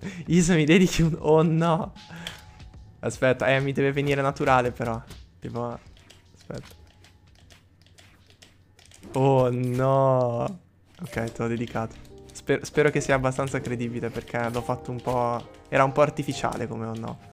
Isa mi dedichi un... Oh no. Aspetta, mi deve venire naturale però. Tipo... Aspetta. Oh no. Ok, te l'ho dedicato. Spero che sia abbastanza credibile perché l'ho fatto un po'... Era un po' artificiale come oh no.